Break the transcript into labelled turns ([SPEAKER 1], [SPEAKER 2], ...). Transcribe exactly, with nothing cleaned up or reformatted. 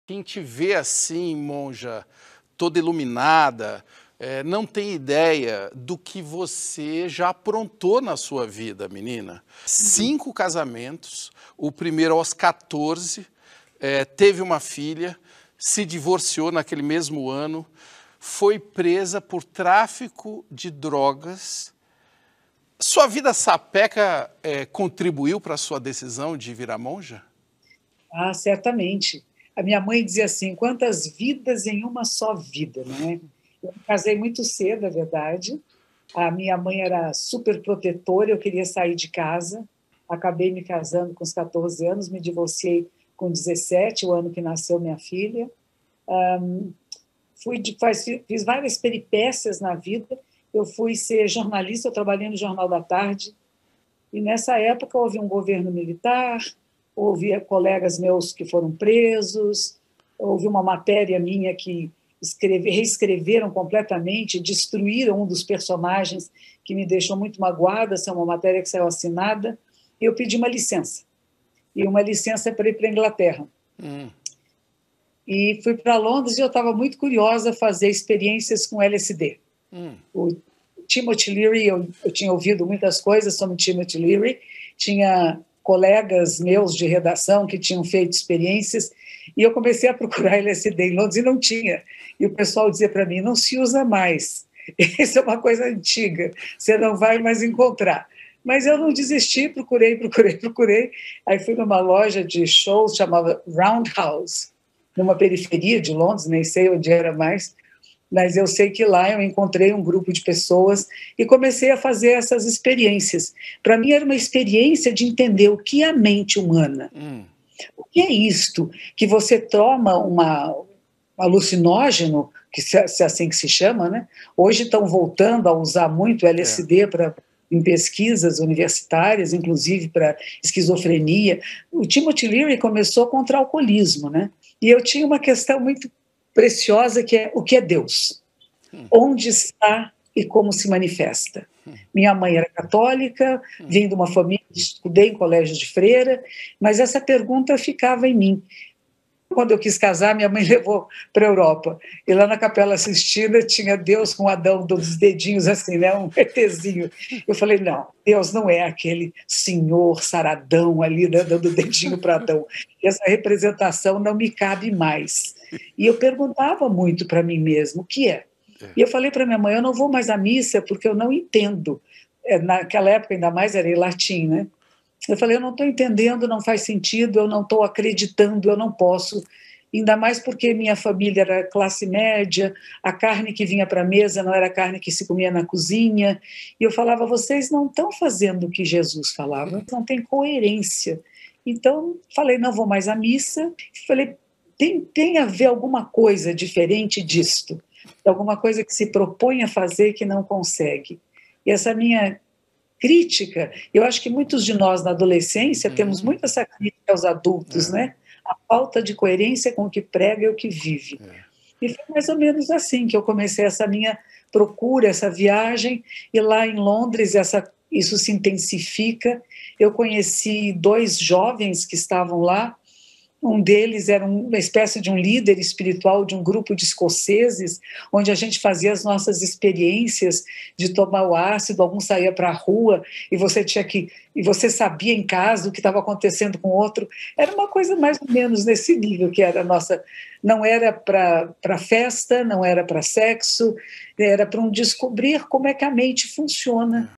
[SPEAKER 1] Quem te vê assim, monja, toda iluminada, eh, não tem ideia do que você já aprontou na sua vida, menina.
[SPEAKER 2] Uhum.
[SPEAKER 1] Cinco casamentos, o primeiro aos quatorze, eh, teve uma filha, se divorciou naquele mesmo ano, foi presa por tráfico de drogas. Sua vida sapeca eh, contribuiu para a sua decisão de virar monja?
[SPEAKER 2] Ah, certamente. A minha mãe dizia assim: "Quantas vidas em uma só vida", não é? Eu me casei muito cedo, é verdade. A minha mãe era super protetora, eu queria sair de casa. Acabei me casando com os quatorze anos, me divorciei com dezessete, o ano que nasceu minha filha. Hã, fui de faz fiz várias peripécias na vida. Eu fui ser jornalista, eu trabalhei no Jornal da Tarde, e nessa época houve um governo militar, houve colegas meus que foram presos, houve uma matéria minha que escreve, reescreveram completamente, destruíram um dos personagens, que me deixou muito magoada. Essa é uma matéria que saiu assinada, e eu pedi uma licença, e uma licença para ir para a Inglaterra.
[SPEAKER 1] Hum.
[SPEAKER 2] E fui para Londres e eu estava muito curiosa a fazer experiências com L S D.
[SPEAKER 1] Hum.
[SPEAKER 2] O Timothy Leary, eu, eu tinha ouvido muitas coisas sobre Timothy Leary, tinha colegas meus de redação que tinham feito experiências, e eu comecei a procurar L S D em Londres e não tinha. E o pessoal dizia para mim: "Não se usa mais, isso é uma coisa antiga, você não vai mais encontrar". Mas eu não desisti, procurei, procurei, procurei. Aí fui numa loja de shows, chamava Roundhouse, numa periferia de Londres, nem sei onde era mais, mas eu sei que lá eu encontrei um grupo de pessoas e comecei a fazer essas experiências. Para mim era uma experiência de entender o que é a mente humana.
[SPEAKER 1] Hum.
[SPEAKER 2] O que é isto? Que você toma uma, um alucinógeno, que se, se é assim que se chama, né? Hoje estão voltando a usar muito L S D
[SPEAKER 1] É.
[SPEAKER 2] para, em pesquisas universitárias, inclusive para esquizofrenia. O Timothy Leary começou contra o alcoolismo, né? E eu tinha uma questão muito preciosa, que é: o que é Deus?
[SPEAKER 1] Hum.
[SPEAKER 2] Onde está e como se manifesta?
[SPEAKER 1] Hum.
[SPEAKER 2] Minha mãe era católica,
[SPEAKER 1] Hum.
[SPEAKER 2] vim de uma família, estudei em colégio de freira, mas essa pergunta ficava em mim. Quando eu quis casar, minha mãe levou para a Europa, e lá na Capela Sistina tinha Deus com Adão dos dedinhos assim, né? Um ETzinho. Eu falei: "Não, Deus não é aquele senhor saradão ali, né, dando dedinho para Adão. Essa representação não me cabe mais". E eu perguntava muito para mim mesma: o que é?
[SPEAKER 1] É.
[SPEAKER 2] E eu falei para minha mãe: "Eu não vou mais à missa porque eu não entendo". Naquela época, ainda mais, era em latim, né? Eu falei: "Eu não estou entendendo, não faz sentido, eu não estou acreditando, eu não posso". Ainda mais porque minha família era classe média, a carne que vinha para a mesa não era a carne que se comia na cozinha. E eu falava: "Vocês não estão fazendo o que Jesus falava, não tem coerência". Então, falei: "Não vou mais à missa". Falei: tem, tem a ver alguma coisa diferente disto, alguma coisa que se propõe a fazer que não consegue. E essa minha crítica, eu acho que muitos de nós na adolescência temos
[SPEAKER 1] Uhum.
[SPEAKER 2] muito essa crítica aos adultos,
[SPEAKER 1] É.
[SPEAKER 2] né? A falta de coerência com o que prega e o que vive.
[SPEAKER 1] É.
[SPEAKER 2] E foi mais ou menos assim que eu comecei essa minha procura, essa viagem, e lá em Londres essa, isso se intensifica. Eu conheci dois jovens que estavam lá. Um deles era uma espécie de um líder espiritual de um grupo de escoceses, onde a gente fazia as nossas experiências de tomar o ácido, algum saía para a rua e você tinha que, e você sabia em casa o que estava acontecendo com o outro. Era uma coisa mais ou menos nesse nível que era a nossa. Não era para para festa, não era para sexo, era para um descobrir como é que a mente funciona.